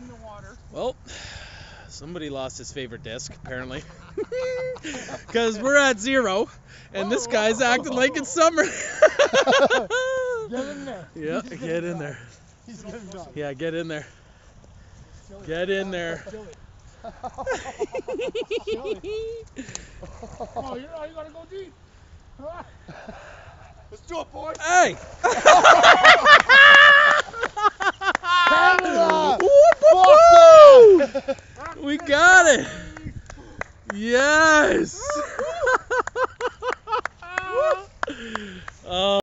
in the water. Well, somebody lost his favorite disc, apparently. Because we're at 0, and this guy's acting like it's summer. Get in there. Yeah, get in there. Yeah, get in there. Get in there. Oh, you gotta go deep. Let's do it, boys. Hey! Canada! Woo! We got it! Yes!